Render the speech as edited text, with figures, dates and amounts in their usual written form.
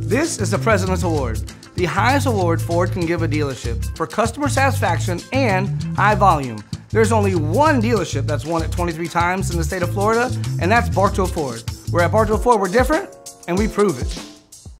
This is the President's Award, the highest award Ford can give a dealership for customer satisfaction and high volume. There's only one dealership that's won it 23 times in the state of Florida, and that's Bartow Ford. We're at Bartow Ford, we're different, and we prove it.